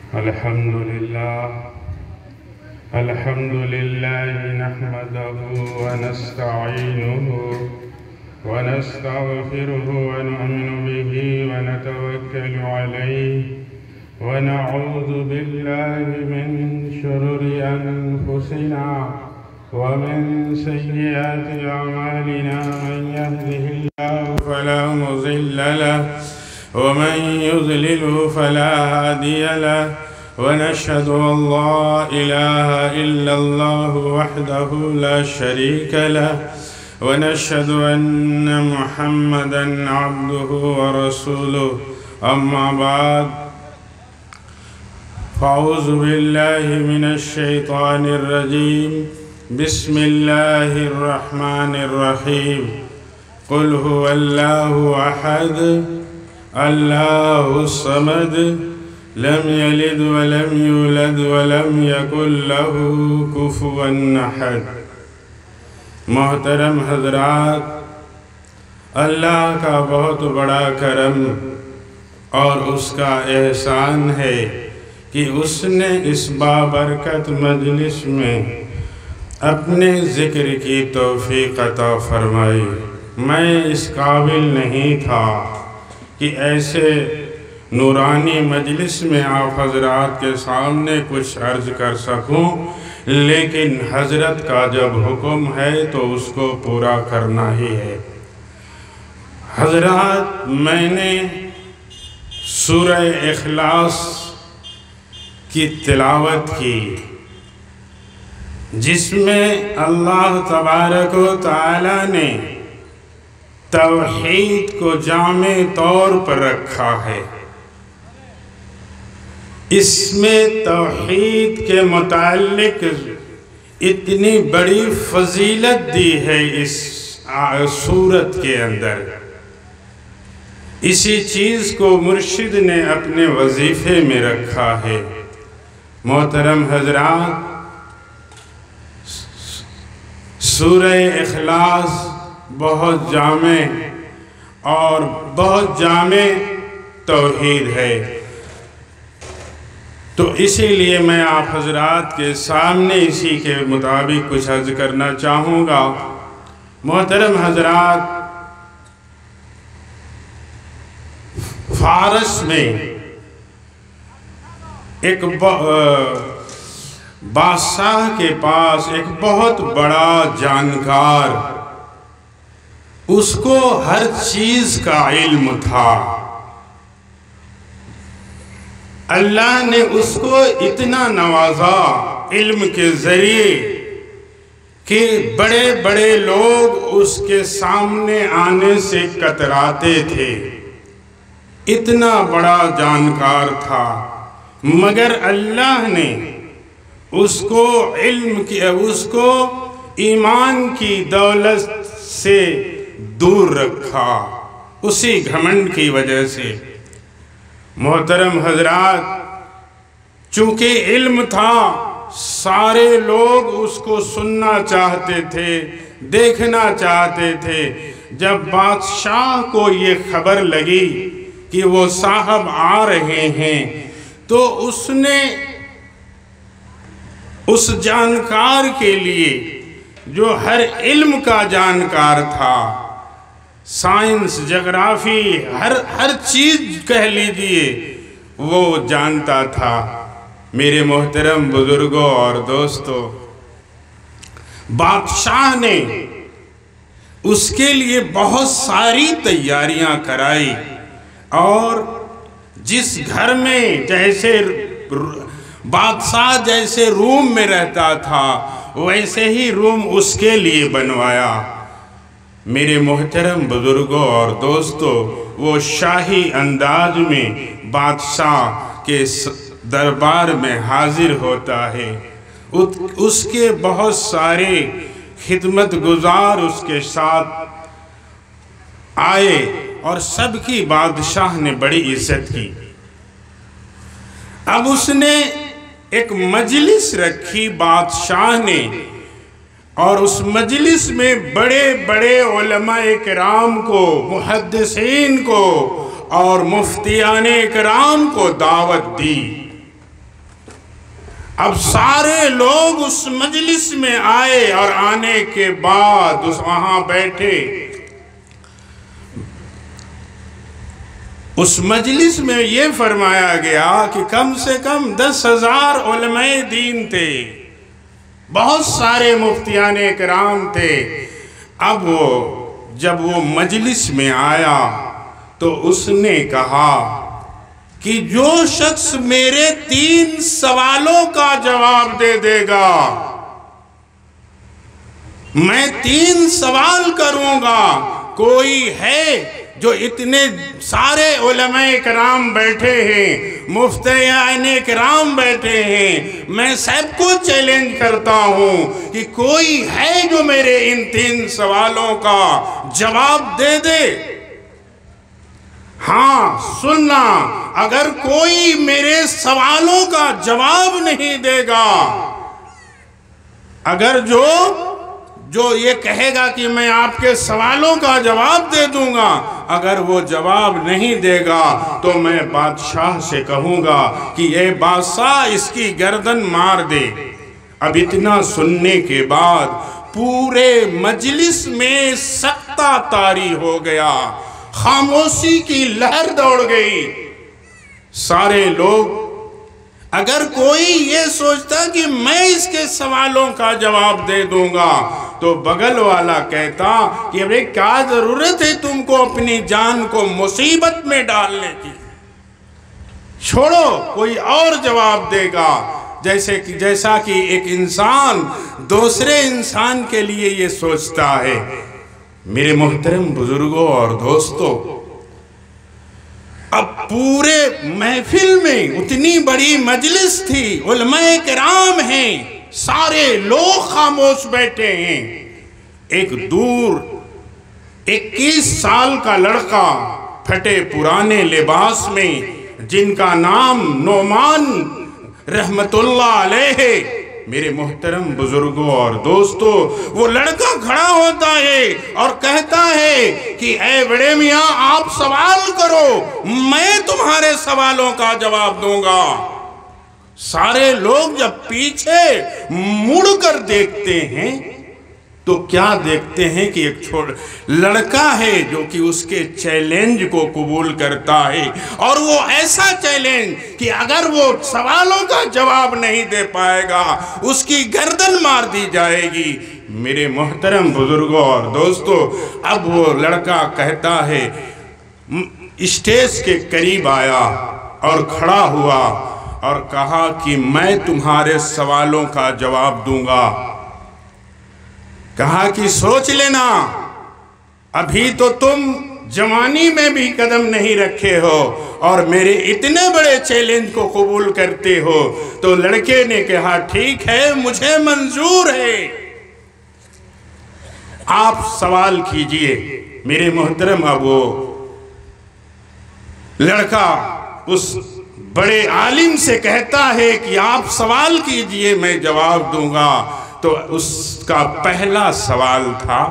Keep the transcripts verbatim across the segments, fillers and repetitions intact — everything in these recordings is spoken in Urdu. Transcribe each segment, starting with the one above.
الحمد لله الحمد لله نحمده ونستعينه ونستغفره ونؤمن به ونتوكل عليه ونعوذ بالله من شرور أنفسنا ومن سيئات أعمالنا من يهده الله فلا مضل له ومن يضلل فلا هادي له ونشهد أن لا إله إلا الله وحده لا شريك له ونشهد أن محمدًا عبده ورسوله أما بعد فأعوذ بالله من الشيطان الرجيم بسم الله الرحمن الرحيم قل هو الله أحد الله الصمد لم يلد ولم يولد ولم يكن له كفوا أحد۔ محترم حضرات، اللہ کا بہت بڑا کرم اور اس کا احسان ہے کہ اس نے اس بابرکت مجلس میں اپنے ذکر کی توفیق عطا فرمائی۔ میں اس قابل نہیں تھا کہ ایسے نورانی مجلس میں آپ حضرات کے سامنے کچھ عرض کر سکوں، لیکن حضرت کا جب حکم ہے تو اس کو پورا کرنا ہی ہے۔ حضرات، میں نے سورہ اخلاص کی تلاوت کی، جس میں اللہ تبارک و تعالی نے توحید کو جامع طور پر رکھا ہے۔ اس میں توحید کے متعلق اتنی بڑی فضیلت دی ہے اس سورت کے اندر۔ اسی چیز کو مرشد نے اپنے وظیفے میں رکھا ہے۔ محترم حضرات، سورہ اخلاص بہت جامع اور بہت جامع توحید ہے، تو اسی لیے میں آپ حضرات کے سامنے اسی کے مطابق کچھ عرض کرنا چاہوں گا۔ محترم حضرات، فارس میں ایک بادشاہ کے پاس ایک بہت بڑا جانکار، اس کو ہر چیز کا علم تھا۔ اللہ نے اس کو اتنا نوازا علم کے ذریعے کہ بڑے بڑے لوگ اس کے سامنے آنے سے کتراتے تھے، اتنا بڑا جانکار تھا، مگر اللہ نے اس کو علم کی اس کو ایمان کی دولت سے دور رکھا، اسی گھمنڈ کی وجہ سے۔ محترم حضرات، چونکہ علم تھا، سارے لوگ اس کو سننا چاہتے تھے، دیکھنا چاہتے تھے۔ جب بادشاہ کو یہ خبر لگی کہ وہ صاحب آ رہے ہیں، تو اس نے اس جانکار کے لیے جو ہر علم کا جانکار تھا، سائنس، جغرافی، ہر ہر چیز کہہ لیجئے وہ جانتا تھا۔ میرے محترم بزرگوں اور دوستوں، بادشاہ نے اس کے لیے بہت ساری تیاریاں کرائی، اور جس گھر میں جیسے بادشاہ جیسے روم میں رہتا تھا، ویسے ہی روم اس کے لیے بنوایا۔ میرے محترم بزرگوں اور دوستوں، وہ شاہی انداز میں بادشاہ کے دربار میں حاضر ہوتا ہے، اس کے بہت سارے خدمت گزار اس کے ساتھ آئے، اور سب کی بادشاہ نے بڑی عزت کی۔ اب اس نے ایک مجلس رکھی بادشاہ نے، اور اس مجلس میں بڑے بڑے علماء کرام کو، محدثین کو اور مفتیان کرام کو دعوت دی۔ اب سارے لوگ اس مجلس میں آئے اور آنے کے بعد اس وہاں بیٹھے. اس مجلس میں یہ فرمایا گیا کہ کم سے کم دس ہزار علماء دین تھے، بہت سارے مفتیان کرام تھے. اب وہ جب وہ مجلس میں آیا تو اس نے کہا کہ جو شخص میرے تین سوالوں کا جواب دے دے گا، میں تین سوال کروں گا. کوئی ہے جو اتنے سارے علماء کرام بیٹھے ہیں، مفتیان کرام بیٹھے ہیں، میں سب کو چیلنج کرتا ہوں کہ کوئی ہے جو میرے ان تین سوالوں کا جواب دے دے؟ ہاں سننا، اگر کوئی میرے سوالوں کا جواب نہیں دے گا، اگر جو جو یہ کہے گا کہ میں آپ کے سوالوں کا جواب دے دوں گا، اگر وہ جواب نہیں دے گا تو میں بادشاہ سے کہوں گا کہ اے بادشاہ اس کی گردن مار دے. اب اتنا سننے کے بعد پورے مجلس میں سکتہ طاری ہو گیا، خاموشی کی لہر دوڑ گئی. سارے لوگ، اگر کوئی یہ سوچتا کہ میں اس کے سوالوں کا جواب دے دوں گا تو بغل والا کہتا کہ ارے کیا ضرورت ہے تم کو اپنی جان کو مصیبت میں ڈالنے کی، چھوڑو کوئی اور جواب دے گا. جیسے کہ جیسا کہ ایک انسان دوسرے انسان کے لیے یہ سوچتا ہے. میرے محترم بزرگوں اور دوستوں، اب پورے محفل میں اتنی بڑی مجلس تھی، علماء کرام ہیں، سارے لوگ خاموش بیٹھے ہیں. ایک دور اکیس سال کا لڑکا پھٹے پرانے لباس میں، جن کا نام نعمان رحمت اللہ علیہ، میرے محترم بزرگوں اور دوستوں، وہ لڑکا کھڑا ہوتا ہے اور کہتا ہے کہ اے بڑے میاں آپ سوال کرو، میں تمہارے سوالوں کا جواب دوں گا. سارے لوگ جب پیچھے مڑ کر دیکھتے ہیں تو کیا دیکھتے ہیں کہ ایک چھوڑ لڑکا ہے جو کہ اس کے چیلنج کو قبول کرتا ہے، اور وہ ایسا چیلنج کہ اگر وہ سوالوں کا جواب نہیں دے پائے گا اس کی گردن مار دی جائے گی. میرے محترم بزرگوں اور دوستوں، اب وہ لڑکا کہتا ہے، اسٹیج کے قریب آیا اور کھڑا ہوا اور کہا کہ میں تمہارے سوالوں کا جواب دوں گا. کہا کہ سوچ لینا، ابھی تو تم جوانی میں بھی قدم نہیں رکھے ہو اور میرے اتنے بڑے چیلنج کو قبول کرتے ہو. تو لڑکے نے کہا ٹھیک ہے، مجھے منظور ہے، آپ سوال کیجئے. میرے محترم، اب وہ لڑکا اس بڑے عالم سے کہتا ہے کہ آپ سوال کیجئے، میں جواب دوں گا. تو اس کا پہلا سوال تھا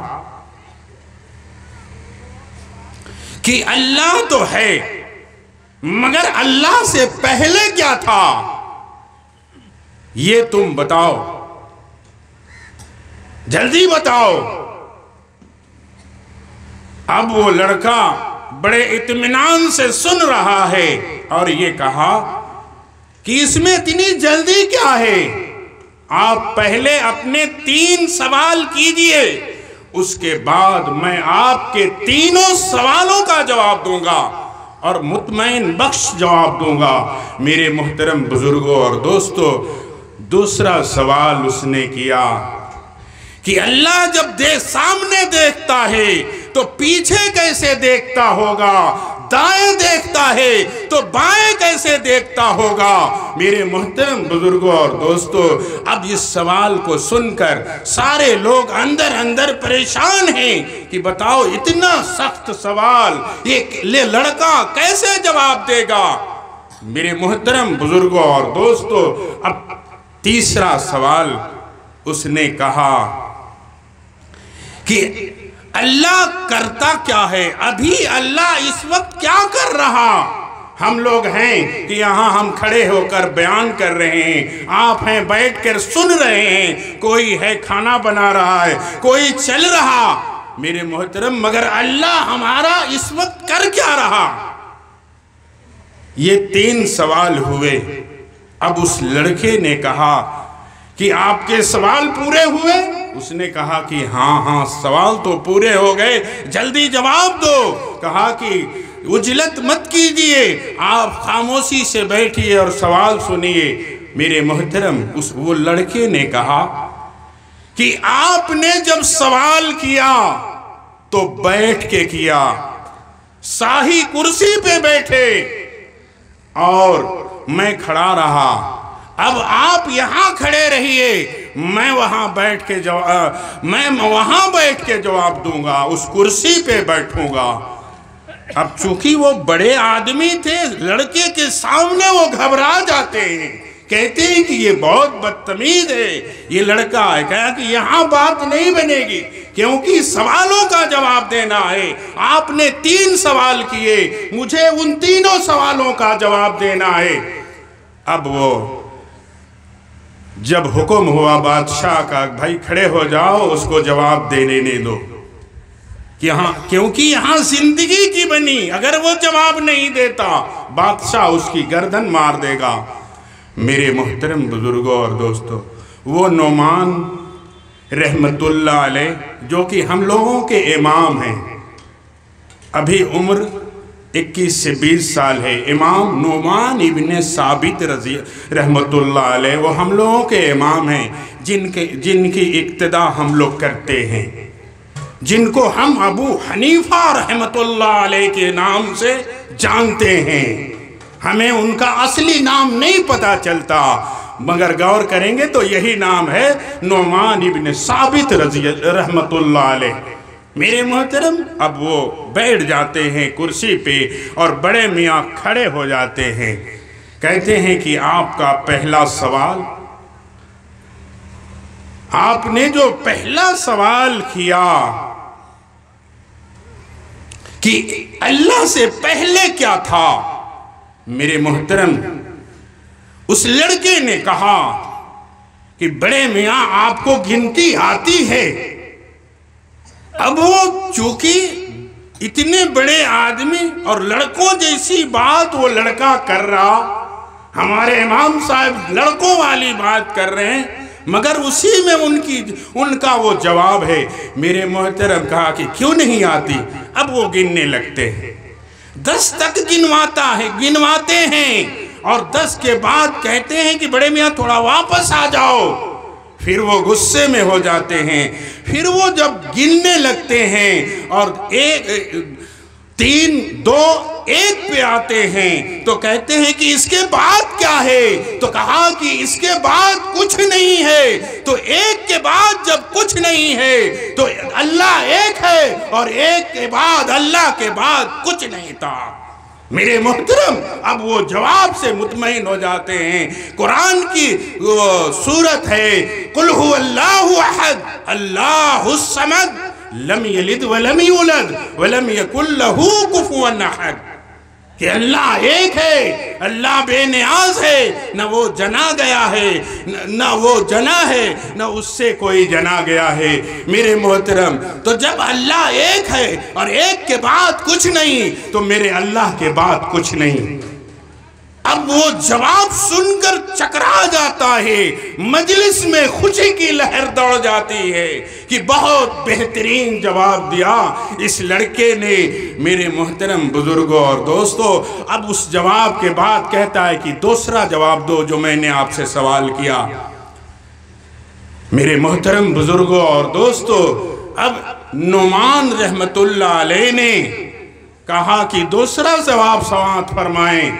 کہ اللہ تو ہے، مگر اللہ سے پہلے کیا تھا یہ تم بتاؤ، جلدی بتاؤ. اب وہ لڑکا بڑے اطمینان سے سن رہا ہے اور یہ کہا کہ اس میں اتنی جلدی کیا ہے، آپ پہلے اپنے تین سوال کیجئے، اس کے بعد میں آپ کے تینوں سوالوں کا جواب دوں گا اور مطمئن بخش جواب دوں گا. میرے محترم بزرگوں اور دوستوں، دوسرا سوال اس نے کیا کہ اللہ جب دے سامنے دیکھتا ہے تو پیچھے کیسے دیکھتا ہوگا، دائیں دیکھتا ہے تو بائیں کیسے دیکھتا ہوگا. میرے محترم بزرگوں اور دوستوں، اب اس سوال کو سن کر سارے لوگ اندر اندر پریشان ہیں کہ بتاؤ اتنا سخت سوال یہ لڑکا کیسے جواب دے گا. میرے محترم بزرگوں اور دوستوں، اب تیسرا سوال اس نے کہا کہ اللہ کرتا کیا ہے، ابھی اللہ اس وقت کیا کر رہا، ہم لوگ ہیں کہ یہاں ہم کھڑے ہو کر بیان کر رہے ہیں، آپ ہیں بیٹھ کر سن رہے ہیں، کوئی ہے کھانا بنا رہا ہے، کوئی چل رہا، میرے محترم، مگر اللہ ہمارا اس وقت کر کیا رہا؟ یہ تین سوال ہوئے۔ اب اس لڑکے نے کہا کہ آپ کے سوال پورے ہوئے؟ اس نے کہا کہ ہاں ہاں سوال تو پورے ہو گئے، جلدی جواب دو۔ کہا کہ عجلت مت کیجئے، آپ خاموشی سے بیٹھئے اور سوال سنیے۔ میرے محترم، اس وہ لڑکے نے کہا کہ آپ نے جب سوال کیا تو بیٹھ کے کیا، شاہی کرسی پہ بیٹھے اور میں کھڑا رہا، اب آپ یہاں کھڑے رہیے، میں وہاں بیٹھ کے جواب میں وہاں بیٹھ کے جواب دوں گا، اس کرسی پہ بیٹھوں گا۔ اب چونکہ وہ بڑے آدمی تھے، لڑکے کے سامنے وہ گھبرا جاتے ہیں، کہتے ہیں کہ یہ بہت بدتمیز ہے، یہ لڑکا ہے۔ کہا کہ یہاں بات نہیں بنے گی، کیونکہ سوالوں کا جواب دینا ہے، آپ نے تین سوال کیے، مجھے ان تینوں سوالوں کا جواب دینا ہے۔ اب وہ جب حکم ہوا بادشاہ کا، بھائی کھڑے ہو جاؤ، اس کو جواب دینے نہیں دو، کیونکہ یہاں زندگی کی بنی، اگر وہ جواب نہیں دیتا بادشاہ اس کی گردن مار دے گا۔ میرے محترم بزرگوں اور دوستو، وہ نعمان رحمت اللہ علیہ جو کہ ہم لوگوں کے امام ہیں، ابھی عمر اکیس سے بیس سال ہے، امام نعمان ابن ثابت رضی رحمت اللہ علیہ، وہ ہم لوگوں کے امام ہیں، جن کے جن کی اقتداء ہم لوگ کرتے ہیں، جن کو ہم ابو حنیفہ رحمت اللہ علیہ کے نام سے جانتے ہیں۔ ہمیں ان کا اصلی نام نہیں پتا چلتا، مگر غور کریں گے تو یہی نام ہے، نعمان ابن ثابت رضی رحمت اللہ علیہ۔ میرے محترم، اب وہ بیٹھ جاتے ہیں کرسی پہ اور بڑے میاں کھڑے ہو جاتے ہیں، کہتے ہیں کہ آپ کا پہلا سوال، آپ نے جو پہلا سوال کیا کہ اللہ سے پہلے کیا تھا، میرے محترم اس لڑکے نے کہا کہ بڑے میاں آپ کو گنتی آتی ہے۔ اب وہ چونکہ اتنے بڑے آدمی اور لڑکوں جیسی بات وہ لڑکا کر رہا، ہمارے امام صاحب لڑکوں والی بات کر رہے ہیں، مگر اسی میں ان کی ان کا وہ جواب ہے۔ میرے محترم کہا کہ کیوں نہیں آتی؟ اب وہ گننے لگتے ہیں، دس تک گنواتا ہے گنواتے ہیں اور دس کے بعد کہتے ہیں کہ بڑے میاں تھوڑا واپس آ جاؤ۔ پھر وہ غصے میں ہو جاتے ہیں، پھر وہ جب گننے لگتے ہیں اور ایک تین دو ایک پہ آتے ہیں تو کہتے ہیں کہ اس کے بعد کیا ہے؟ تو کہا کہ اس کے بعد کچھ نہیں ہے۔ تو ایک کے بعد جب کچھ نہیں ہے تو اللہ ایک ہے، اور ایک کے بعد اللہ کے بعد کچھ نہیں تھا۔ میرے محترم، اب وہ جواب سے مطمئن ہو جاتے ہیں۔ قرآن کی سورت ہے قُلْ هُوَ اللَّهُ أَحَدٌ اللَّهُ الصَّمَدُ لم یلد ولم یولد ولم یکن لہ کفوا احد، کہ اللہ ایک ہے، اللہ بے نیاز ہے، نہ وہ جنا گیا ہے نہ وہ جنا ہے، نہ اس سے کوئی جنا گیا ہے۔ میرے محترم، تو جب اللہ ایک ہے اور ایک کے بعد کچھ نہیں تو میرے اللہ کے بعد کچھ نہیں۔ اب وہ جواب سن کر چکرا جاتا ہے، مجلس میں خوشی کی لہر دوڑ جاتی ہے کہ بہت بہترین جواب دیا اس لڑکے نے۔ میرے محترم بزرگوں اور دوستو، اب اس جواب کے بعد کہتا ہے کہ دوسرا جواب دو جو میں نے آپ سے سوال کیا۔ میرے محترم بزرگوں اور دوستو، اب نعمان رحمت اللہ علیہ نے کہا کہ دوسرا جواب سماعت فرمائیں۔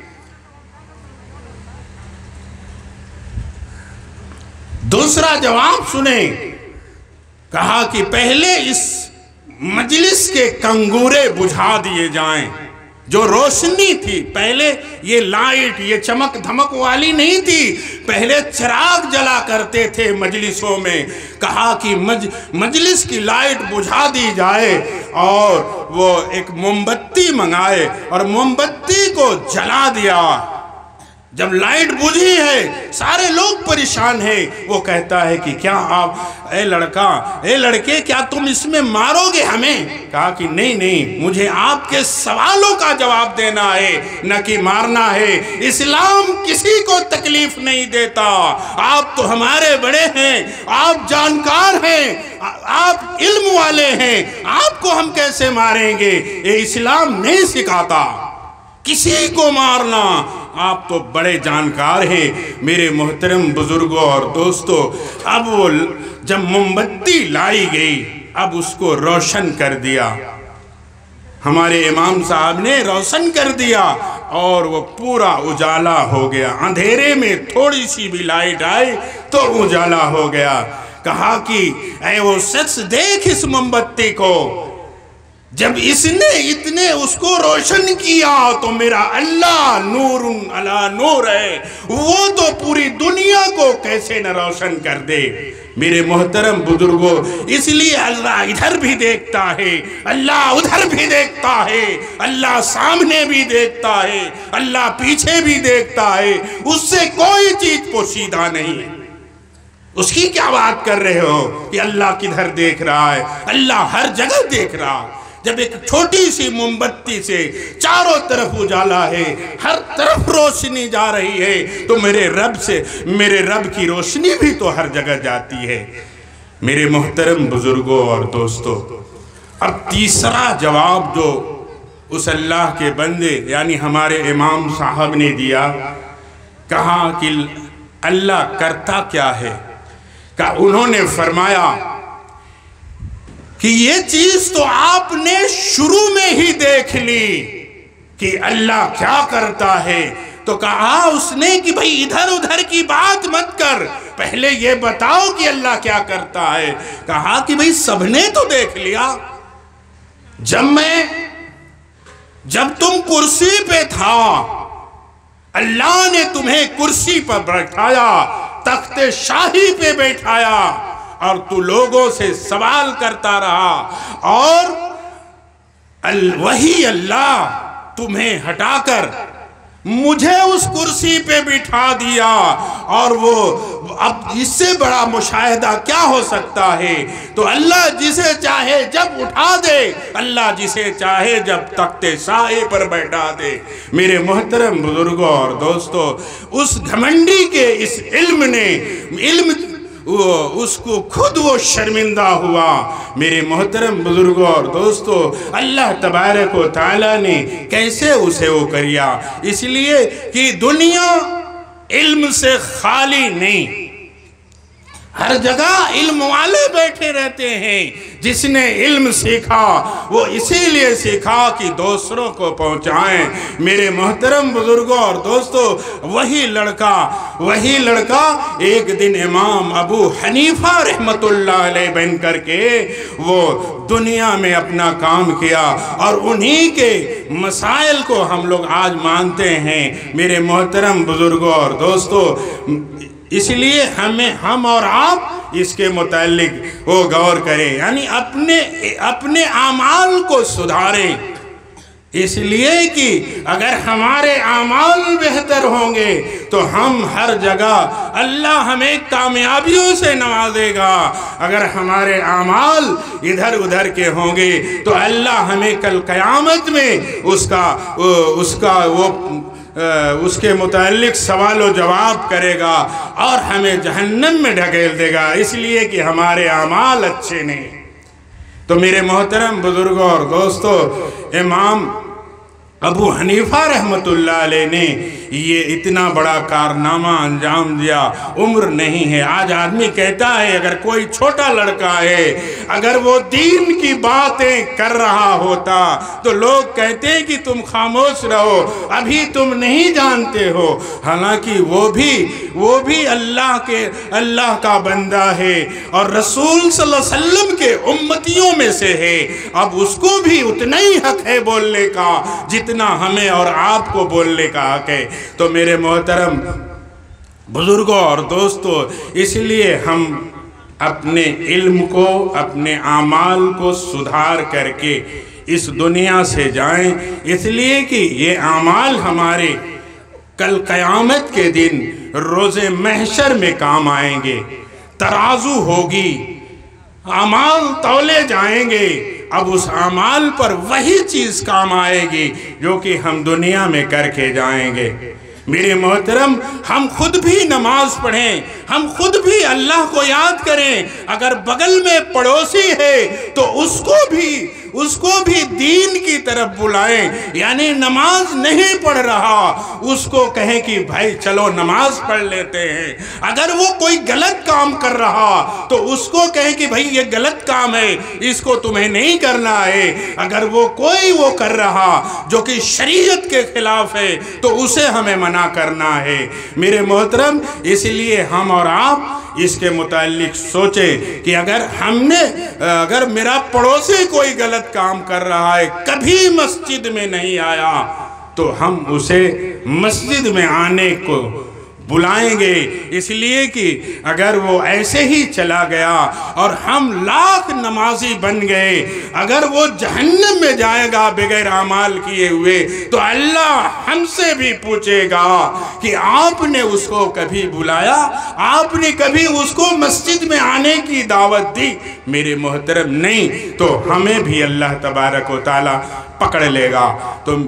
دوسرا جواب سنیں۔ کہا کہ پہلے اس مجلس کے کنگورے بجھا دیے جائیں۔ جو روشنی تھی، پہلے یہ لائٹ یہ چمک دھمک والی نہیں تھی، پہلے چراغ جلا کرتے تھے مجلسوں میں۔ کہا کہ مج مجلس کی لائٹ بجھا دی جائے اور وہ ایک موم بتی منگائے اور موم بتی کو جلا دیا۔ جب لائٹ بجھی ہے سارے لوگ پریشان ہیں، وہ کہتا ہے کہ کیا آپ اے لڑکا اے لڑکے کیا تم اس میں مارو گے ہمیں؟ کہا کہ نہیں نہیں، مجھے آپ کے سوالوں کا جواب دینا ہے نہ کہ مارنا ہے۔ اسلام کسی کو تکلیف نہیں دیتا، آپ تو ہمارے بڑے ہیں، آپ جانکار ہیں، آپ علم والے ہیں، آپ کو ہم کیسے ماریں گے؟ یہ اسلام نہیں سکھاتا کسی کو مارنا، آپ تو بڑے جانکار ہیں۔ میرے محترم بزرگوں اور دوستو، اب وہ جب موم بتی لائی گئی، اب اس کو روشن کر دیا، ہمارے امام صاحب نے روشن کر دیا اور وہ پورا اجالا ہو گیا۔ اندھیرے میں تھوڑی سی بھی لائٹ آئی تو اجالا ہو گیا۔ کہا کہ اے وہ شخص دیکھ اس موم بتی کو، جب اس نے اتنے اس کو روشن کیا تو میرا اللہ نور علی نور ہے، وہ تو پوری دنیا کو کیسے نہ روشن کر دے۔ میرے محترم بزرگوں، اس لیے اللہ ادھر بھی دیکھتا ہے، اللہ ادھر بھی دیکھتا ہے، اللہ سامنے بھی دیکھتا ہے، اللہ پیچھے بھی دیکھتا ہے، اس سے کوئی چیز پوشیدہ نہیں ہے۔ اس کی کیا بات کر رہے ہو کہ اللہ کدھر دیکھ رہا ہے؟ اللہ ہر جگہ دیکھ رہا ہے۔ جب ایک چھوٹی سی موم بتی سے چاروں طرف اجالا ہے، ہر طرف روشنی جا رہی ہے، تو میرے رب سے میرے رب کی روشنی بھی تو ہر جگہ جاتی ہے۔ میرے محترم بزرگوں اور دوستو، اب تیسرا جواب جو اس اللہ کے بندے یعنی ہمارے امام صاحب نے دیا، کہا کہ اللہ کرتا کیا ہے؟ کہ انہوں نے فرمایا کہ یہ چیز تو آپ نے شروع میں ہی دیکھ لی کہ اللہ کیا کرتا ہے۔ تو کہا اس نے کہ بھئی ادھر ادھر کی بات مت کر، پہلے یہ بتاؤ کہ اللہ کیا کرتا ہے۔ کہا کہ بھئی سب نے تو دیکھ لیا، جب میں جب تم کرسی پہ تھا اللہ نے تمہیں کرسی پر بیٹھایا، تخت شاہی پہ بیٹھایا اور تو لوگوں سے سوال کرتا رہا، اور وہی اللہ تمہیں ہٹا کر مجھے اس کرسی پہ بٹھا دیا، اور وہ اب اس سے بڑا مشاہدہ کیا ہو سکتا ہے؟ تو اللہ جسے چاہے جب اٹھا دے، اللہ جسے چاہے جب تخت شاہی پر بیٹھا دے۔ میرے محترم بزرگوں اور دوستو، اس گھمنڈی کے اس علم نے علم اس کو خود وہ شرمندہ ہوا۔ میرے محترم بزرگوں اور دوستو، اللہ تبارک و تعالیٰ نے کیسے اسے وہ کریا؟ اس لیے کہ دنیا علم سے خالی نہیں، ہر جگہ علم والے بیٹھے رہتے ہیں۔ جس نے علم سیکھا وہ اسی لیے سیکھا کہ دوسروں کو پہنچائیں۔ میرے محترم بزرگوں اور دوستو، وہی لڑکا وہی لڑکا ایک دن امام ابو حنیفہ رحمت اللہ علیہ بن کر کے وہ دنیا میں اپنا کام کیا، اور انہی کے مسائل کو ہم لوگ آج مانتے ہیں۔ میرے محترم بزرگوں اور دوستو، اس لیے ہمیں ہم اور آپ اس کے متعلق وہ غور کریں، یعنی اپنے اپنے اعمال کو سدھاریں، اس لیے کہ اگر ہمارے اعمال بہتر ہوں گے تو ہم ہر جگہ اللہ ہمیں کامیابیوں سے نوازے گا۔ اگر ہمارے اعمال ادھر ادھر کے ہوں گے تو اللہ ہمیں کل قیامت میں اس کا اس کا وہ اس کے متعلق سوال و جواب کرے گا اور ہمیں جہنم میں ڈھکیل دے گا، اس لیے کہ ہمارے اعمال اچھے نہیں۔ تو میرے محترم بزرگوں اور دوستو، امام ابو حنیفہ رحمت اللہ علیہ نے یہ اتنا بڑا کارنامہ انجام دیا، عمر نہیں ہے۔ آج آدمی کہتا ہے اگر کوئی چھوٹا لڑکا ہے، اگر وہ دین کی باتیں کر رہا ہوتا تو لوگ کہتے ہیں کہ تم خاموش رہو، ابھی تم نہیں جانتے ہو۔ حالانکہ وہ بھی وہ بھی اللہ کے اللہ کا بندہ ہے اور رسول صلی اللہ علیہ وسلم کے امتیوں میں سے ہے. اب اس کو بھی اتنا ہی حق ہے بولنے کا جتنا ہمیں اور آپ کو بولنے کا حق ہے. تو میرے محترم بزرگوں اور دوستو، اس لیے ہم اپنے علم کو، اپنے اعمال کو سدھار کر کے اس دنیا سے جائیں، اس لیے کہ یہ اعمال ہمارے کل قیامت کے دن روز محشر میں کام آئیں گے. ترازو ہوگی، اعمال تولے جائیں گے. اب اس اعمال پر وہی چیز کام آئے گی جو کہ ہم دنیا میں کر کے جائیں گے. میرے محترم، ہم خود بھی نماز پڑھیں، ہم خود بھی اللہ کو یاد کریں. اگر بغل میں پڑوسی ہے تو اس کو بھی اس کو بھی دین کی طرف بلائیں. یعنی نماز نہیں پڑھ رہا، اس کو کہیں کہ بھائی چلو نماز پڑھ لیتے ہیں. اگر وہ کوئی غلط کام کر رہا تو اس کو کہیں کہ بھائی یہ غلط کام ہے، اس کو تمہیں نہیں کرنا ہے. اگر وہ کوئی وہ کر رہا جو کہ شریعت کے خلاف ہے تو اسے ہمیں منع کرنا ہے. میرے محترم، اس لیے ہم اور آپ اس کے متعلق سوچیں کہ اگر ہم نے اگر میرا پڑوسی کوئی غلط کام کر رہا ہے، کبھی مسجد میں نہیں آیا، تو ہم اسے مسجد میں آنے کو بلائیں گے. اس لیے کہ اگر وہ ایسے ہی چلا گیا اور ہم لاکھ نمازی بن گئے، اگر وہ جہنم میں جائے گا بغیر اعمال کیے ہوئے، تو اللہ ہم سے بھی پوچھے گا کہ آپ نے اس کو کبھی بلایا، آپ نے کبھی اس کو مسجد میں آنے کی دعوت دی؟ میرے محترم نہیں. تو ہمیں بھی اللہ تبارک و تعالی پکڑ لے گا. تو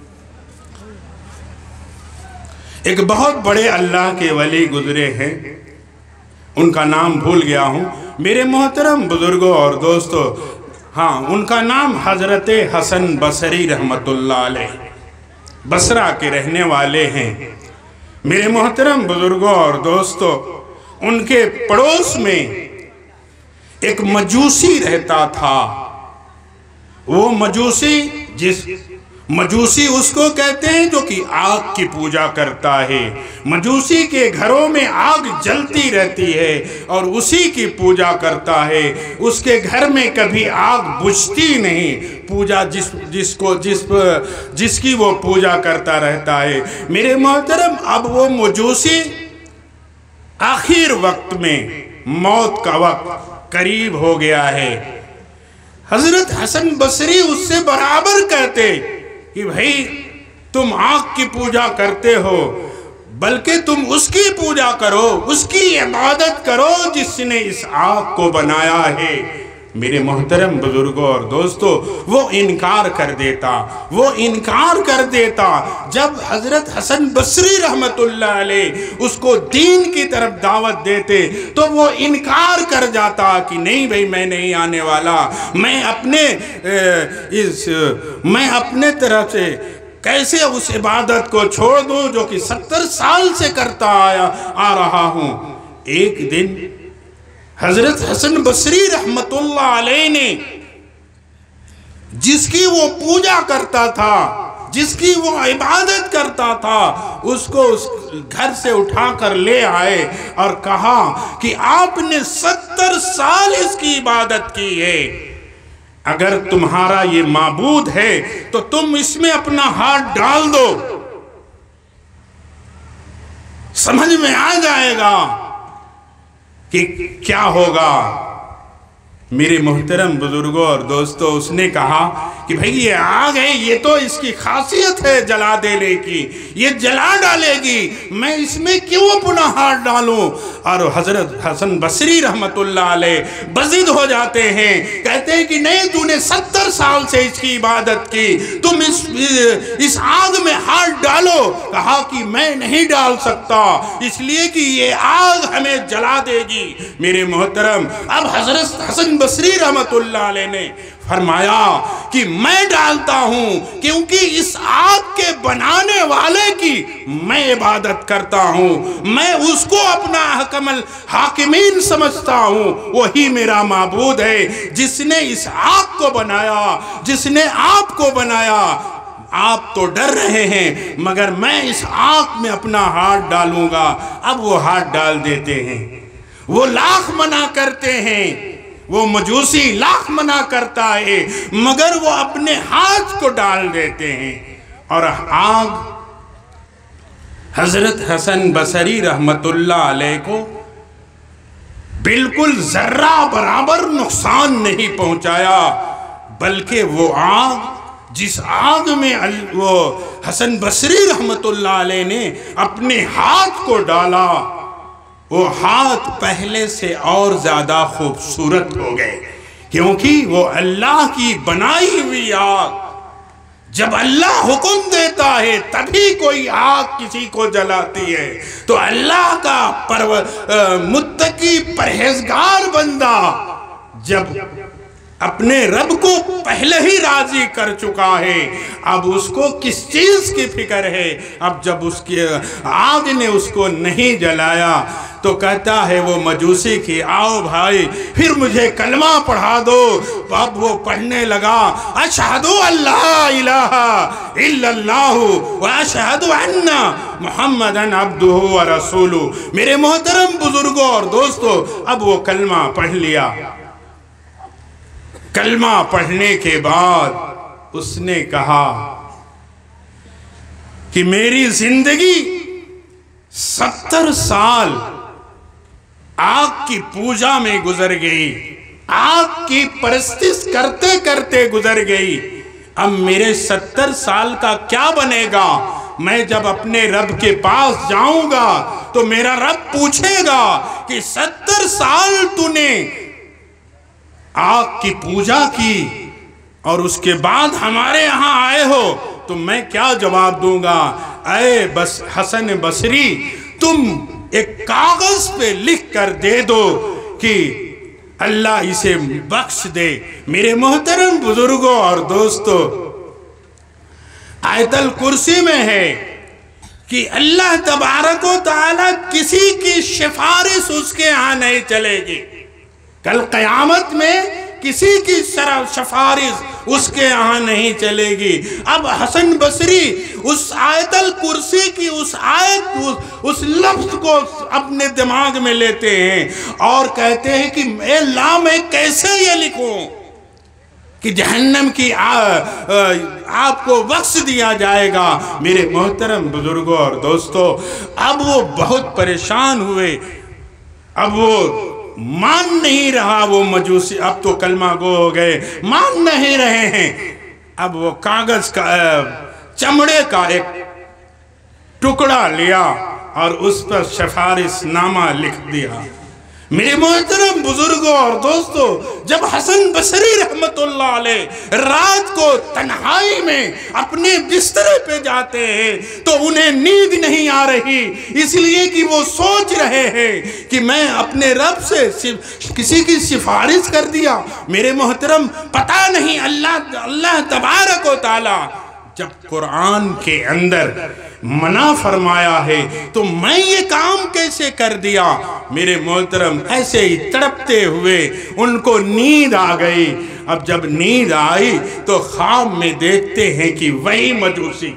ایک بہت بڑے اللہ کے ولی گزرے ہیں، ان کا نام بھول گیا ہوں. میرے محترم بزرگوں اور دوستو، ہاں ان کا نام حضرت حسن بصری رحمت اللہ علیہ، بصرہ کے رہنے والے ہیں. میرے محترم بزرگوں اور دوستو، ان کے پڑوس میں ایک مجوسی رہتا تھا. وہ مجوسی جس مجوسی اس کو کہتے ہیں جو کہ آگ کی پوجا کرتا ہے. مجوسی کے گھروں میں آگ جلتی رہتی ہے اور اسی کی پوجا کرتا ہے. اس کے گھر میں کبھی آگ بجھتی نہیں. پوجا جس جس کو جس جس کی وہ پوجا کرتا رہتا ہے. میرے محترم، اب وہ مجوسی آخر وقت میں موت کا وقت قریب ہو گیا ہے. حضرت حسن بصری اس سے برابر کہتے کہ بھائی تم آگ کی پوجا کرتے ہو، بلکہ تم اس کی پوجا کرو، اس کی عبادت کرو جس نے اس آگ کو بنایا ہے. میرے محترم بزرگوں اور دوستو، وہ انکار کر دیتا وہ انکار کر دیتا جب حضرت حسن بصری رحمت اللہ علیہ اس کو دین کی طرف دعوت دیتے تو وہ انکار کر جاتا کہ نہیں بھئی میں نہیں آنے والا. میں اپنے اس میں اپنے طرف سے کیسے اس عبادت کو چھوڑ دوں جو کہ ستر سال سے کرتا آیا آ رہا ہوں. ایک دن حضرت حسن بصری رحمت اللہ علیہ نے جس کی وہ پوجا کرتا تھا، جس کی وہ عبادت کرتا تھا، اس کو اس گھر سے اٹھا کر لے آئے اور کہا کہ آپ نے ستر سال اس کی عبادت کی ہے. اگر تمہارا یہ معبود ہے تو تم اس میں اپنا ہاتھ ڈال دو، سمجھ میں آ جائے گا کہ کیا ہوگا. میرے محترم بزرگوں اور دوستو، اس نے کہا کہ بھئی یہ آگ ہے، یہ تو اس کی خاصیت ہے جلا دینے کی، یہ جلا ڈالے گی، میں اس میں کیوں اپنا ہاتھ ڈالوں. اور حضرت حسن بصری رحمت اللہ علیہ بزد ہو جاتے ہیں، کہتے ہیں کہ نہیں، تو نے ستر سال سے اس کی عبادت کی، تم اس اس آگ میں ہاتھ ڈالو. کہا کہ میں نہیں ڈال سکتا، اس لیے کہ یہ آگ ہمیں جلا دے گی. میرے محترم، اب حضرت حسن بصری رحمت اللہ علیہ نے فرمایا کہ میں ڈالتا ہوں، کیونکہ اس آگ کے بنانے والے کی میں عبادت کرتا ہوں، میں اس کو اپنا حکم الحاکمین سمجھتا ہوں، وہی میرا معبود ہے جس نے اس آگ کو بنایا، جس نے آپ کو بنایا. آپ تو ڈر رہے ہیں مگر میں اس آگ میں اپنا ہاتھ ڈالوں گا۔ اب وہ ہاتھ ڈال دیتے ہیں۔ وہ لاکھ منع کرتے ہیں، وہ مجوسی لاکھ منع کرتا ہے مگر وہ اپنے ہاتھ کو ڈال دیتے ہیں، اور آگ حضرت حسن بصری رحمت اللہ علیہ کو بالکل ذرہ برابر نقصان نہیں پہنچایا، بلکہ وہ آگ جس آگ میں وہ حسن بصری رحمت اللہ علیہ نے اپنے ہاتھ کو ڈالا، وہ ہاتھ پہلے سے اور زیادہ خوبصورت ہو گئے، کیونکہ وہ اللہ کی بنائی ہوئی آگ۔ جب اللہ حکم دیتا ہے تبھی کوئی آگ کسی کو جلاتی ہے، تو اللہ کا متقی پرہیزگار بندہ جب اپنے رب کو پہلے ہی راضی کر چکا ہے، اب اس کو کس چیز کی فکر ہے؟ اب جب اس کی آگ نے اس کو نہیں جلایا تو کہتا ہے وہ مجوسی کی، آؤ بھائی پھر مجھے کلمہ پڑھا دو۔ اب وہ پڑھنے لگا، اشہد ان لا الہ الا اللہ واشہد ان محمدً عبدہ ورسولہ۔ میرے محترم بزرگوں اور دوستو، اب وہ کلمہ پڑھ لیا۔ کلمہ پڑھنے کے بعد اس نے کہا کہ میری زندگی ستر سال آگ کی پوجا میں گزر گئی، آگ کی پرستش کرتے کرتے گزر گئی، اب میرے ستر سال کا کیا بنے گا؟ میں جب اپنے رب کے پاس جاؤں گا تو میرا رب پوچھے گا کہ ستر سال تو نے آگ کی پوجا کی اور اس کے بعد ہمارے یہاں آئے ہو، تو میں کیا جواب دوں گا؟ اے بس حسن بصری، تم ایک کاغذ پہ لکھ کر دے دو کہ اللہ اسے بخش دے۔ میرے محترم بزرگوں اور دوستو، آیت الکرسی میں ہے کہ اللہ تبارک و تعالی کسی کی سفارش اس کے ہاں نہیں چلے گی، کل قیامت میں کسی کی سفارش اس کے یہاں نہیں چلے گی۔ اب حسن بصری اس آیت الکرسی کی اس آیت اس لفظ کو اپنے دماغ میں لیتے ہیں اور کہتے ہیں کہ اے اللہ میں کیسے یہ لکھوں کہ جہنم کی آپ کو بخش دیا جائے گا۔ میرے محترم بزرگوں اور دوستو، اب وہ بہت پریشان ہوئے، اب وہ مان نہیں رہا، وہ مجوسی اب تو کلمہ گو ہو گئے، مان نہیں رہے ہیں۔ اب وہ کاغذ کا چمڑے کا ایک ٹکڑا لیا اور اس پر سفارش نامہ لکھ دیا۔ میرے محترم بزرگوں اور دوستو، جب حسن بصری رحمت اللہ علیہ رات کو تنہائی میں اپنے بسترے پہ جاتے ہیں تو انہیں نیند نہیں آ رہی، اس لیے کہ وہ سوچ رہے ہیں کہ میں اپنے رب سے کسی کی سفارش کر دیا۔ میرے محترم، پتہ نہیں اللہ اللہ تبارک و تعالی جب قرآن کے اندر منع فرمایا ہے تو میں یہ کام کیسے کر دیا؟ میرے محترم، ایسے ہی تڑپتے ہوئے ان کو نیند آ گئی۔ اب جب نیند آئی تو خواب میں دیکھتے ہیں کہ وہی مجوسی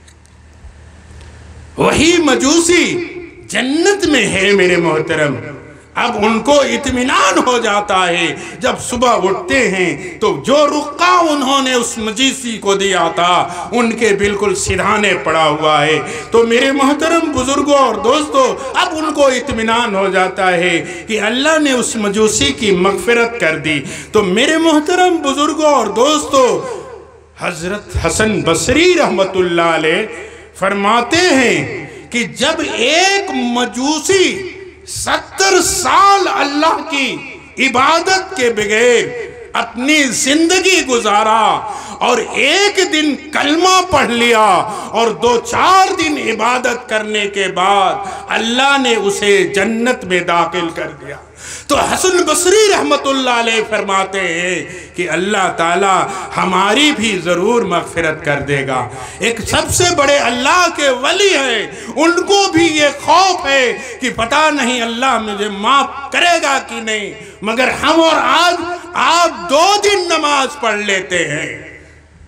وہی مجوسی جنت میں ہے۔ میرے محترم، اب ان کو اطمینان ہو جاتا ہے، جب صبح اٹھتے ہیں تو جو رقعہ انہوں نے اس مجوسی کو دیا تھا ان کے بالکل سرہانے پڑا ہوا ہے۔ تو میرے محترم بزرگوں اور دوستو، اب ان کو اطمینان ہو جاتا ہے کہ اللہ نے اس مجوسی کی مغفرت کر دی۔ تو میرے محترم بزرگوں اور دوستو، حضرت حسن بصری رحمت اللہ علیہ فرماتے ہیں کہ جب ایک مجوسی ستر سال اللہ کی عبادت کے بغیر اپنی زندگی گزارا اور ایک دن کلمہ پڑھ لیا اور دو چار دن عبادت کرنے کے بعد اللہ نے اسے جنت میں داخل کر دیا، تو حسن بصری رحمت اللہ علیہ فرماتے ہیں کہ اللہ تعالی ہماری بھی ضرور مغفرت کر دے گا۔ ایک سب سے بڑے اللہ کے ولی ہیں، ان کو بھی یہ خوف ہے کہ پتہ نہیں اللہ مجھے معاف کرے گا کہ نہیں، مگر ہم اور آج آپ دو دن نماز پڑھ لیتے ہیں،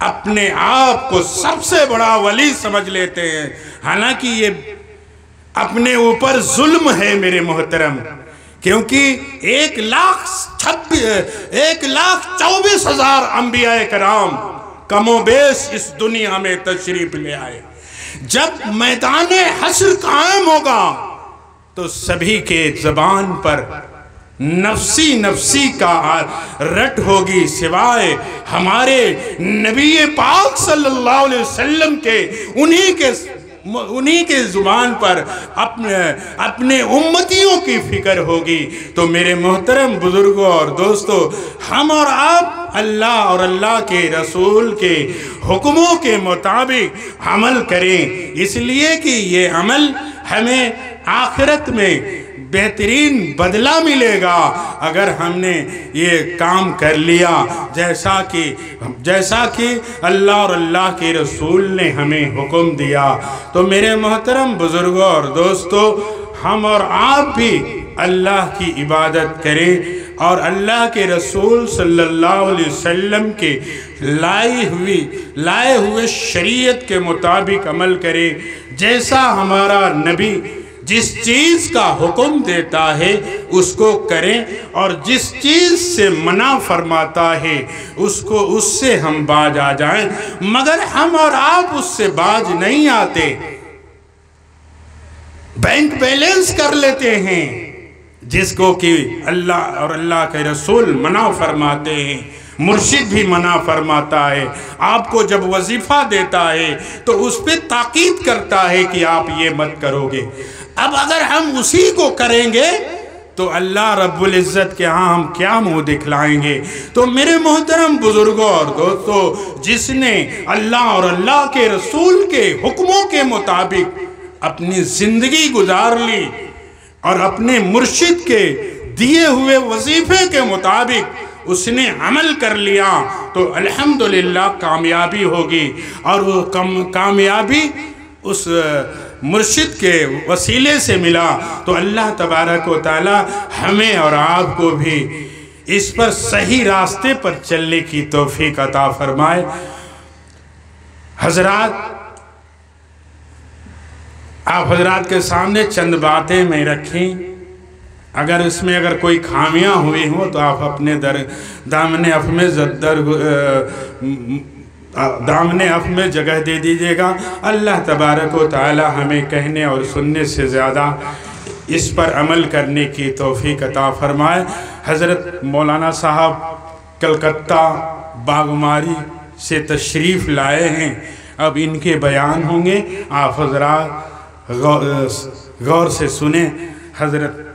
اپنے آپ کو سب سے بڑا ولی سمجھ لیتے ہیں، حالانکہ یہ اپنے اوپر ظلم ہے میرے محترم، کیونکہ ایک لاکھ چھبیس ایک لاکھ چوبیس ہزار انبیاء کرام کم و بیش اس دنیا میں تشریف لے آئے۔ جب میدان حشر قائم ہوگا تو سبھی کے زبان پر نفسی نفسی کا رٹ ہوگی، سوائے ہمارے نبی پاک صلی اللہ علیہ وسلم کے انہی کے انہی کے زبان پر اپنے اپنے امتیوں کی فکر ہوگی۔ تو میرے محترم بزرگوں اور دوستو، ہم اور آپ اللہ اور اللہ کے رسول کے حکموں کے مطابق عمل کریں، اس لیے کہ یہ عمل ہمیں آخرت میں بہترین بدلہ ملے گا اگر ہم نے یہ کام کر لیا جیسا کہ جیسا کہ اللہ اور اللہ کے رسول نے ہمیں حکم دیا۔ تو میرے محترم بزرگوں اور دوستو، ہم اور آپ بھی اللہ کی عبادت کریں اور اللہ کے رسول صلی اللہ علیہ وسلم کے لائی ہوئی لائے ہوئے شریعت کے مطابق عمل کریں، جیسا ہمارا نبی جس چیز کا حکم دیتا ہے اس کو کریں، اور جس چیز سے منع فرماتا ہے اس کو اس سے ہم باز آ جائیں۔ مگر ہم اور آپ اس سے باز نہیں آتے، بینک بیلنس کر لیتے ہیں، جس کو کہ اللہ اور اللہ کے رسول منع فرماتے ہیں، مرشد بھی منع فرماتا ہے۔ آپ کو جب وظیفہ دیتا ہے تو اس پہ تاکید کرتا ہے کہ آپ یہ مت کرو گے۔ اب اگر ہم اسی کو کریں گے تو اللہ رب العزت کے ہاں ہم کیا منہ دکھلائیں گے؟ تو میرے محترم بزرگوں اور دوستو، جس نے اللہ اور اللہ کے رسول کے حکموں کے مطابق اپنی زندگی گزار لی اور اپنے مرشد کے دیے ہوئے وظیفے کے مطابق اس نے عمل کر لیا تو الحمدللہ کامیابی ہوگی، اور وہ کامیابی اس مرشد کے وسیلے سے ملا۔ تو اللہ تبارک و تعالی ہمیں اور آپ کو بھی اس پر صحیح راستے پر چلنے کی توفیق عطا فرمائے۔ حضرات، آپ حضرات کے سامنے چند باتیں میں رکھیں، اگر اس میں اگر کوئی خامیاں ہوئی ہوں تو آپ اپنے در دامن اف میں در دامن اف میں جگہ دے دیجئے گا۔ اللہ تبارک و تعالی ہمیں کہنے اور سننے سے زیادہ اس پر عمل کرنے کی توفیق عطا فرمائے۔ حضرت مولانا صاحب کلکتہ باغماری سے تشریف لائے ہیں، اب ان کے بیان ہوں گے، آپ حضرات غور سے سنیں۔ حضرت